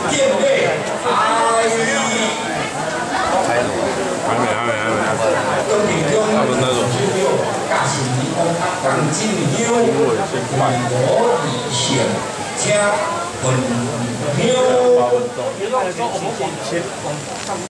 电费， 还没。 都比中16加是你讲黄金优，万国以上，请分享。